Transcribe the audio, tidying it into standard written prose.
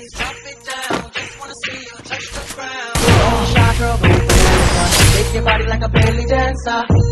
Shy girl, shake your body like a belly dancer.